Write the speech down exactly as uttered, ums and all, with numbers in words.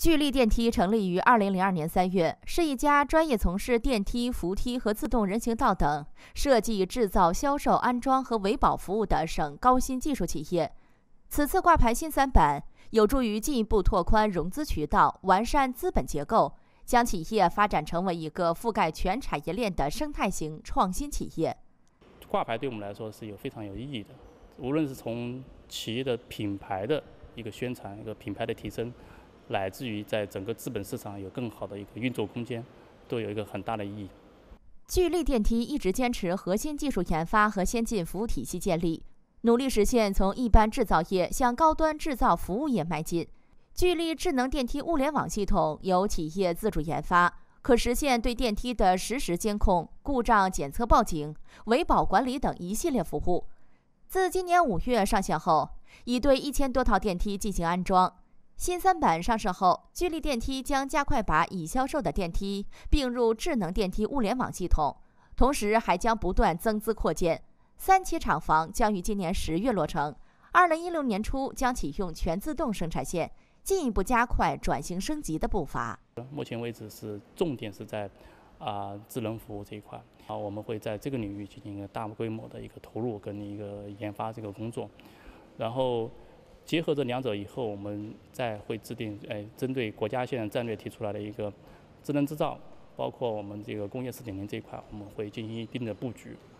聚力电梯成立于二零零二年三月，是一家专业从事电梯、扶梯和自动人行道等设计、制造、销售、安装和维保服务的省高新技术企业。此次挂牌新三板有助于进一步拓宽融资渠道，完善资本结构，将企业发展成为一个覆盖全产业链的生态型创新企业。 挂牌对我们来说是有非常有意义的，无论是从企业的品牌的一个宣传、一个品牌的提升，乃至于在整个资本市场有更好的一个运作空间，都有一个很大的意义。 聚力电梯一直坚持核心技术研发和先进服务体系建立，努力实现从一般制造业向高端制造服务业迈进。聚力智能电梯物联网系统由企业自主研发，可实现对电梯的实时监控、故障检测报警、维保管理等一系列服务。自今年五月上线后，已对一千多套电梯进行安装。新三板上市后，聚力电梯将加快把已销售的电梯并入智能电梯物联网系统，同时还将不断增资扩建。三期厂房将于今年十月落成，二零一六年初将启用全自动生产线，进一步加快转型升级的步伐。 目前为止是重点是在啊、呃、智能服务这一块啊，我们会在这个领域进行一个大规模的一个投入跟一个研发这个工作，然后结合这两者以后，我们再会制定哎针对国家现在战略提出来的一个智能制造，包括我们这个工业四点零这一块，我们会进行一定的布局。